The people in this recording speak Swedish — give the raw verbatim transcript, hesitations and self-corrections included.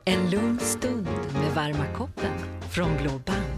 En lugn stund med varma koppen från Blå Band.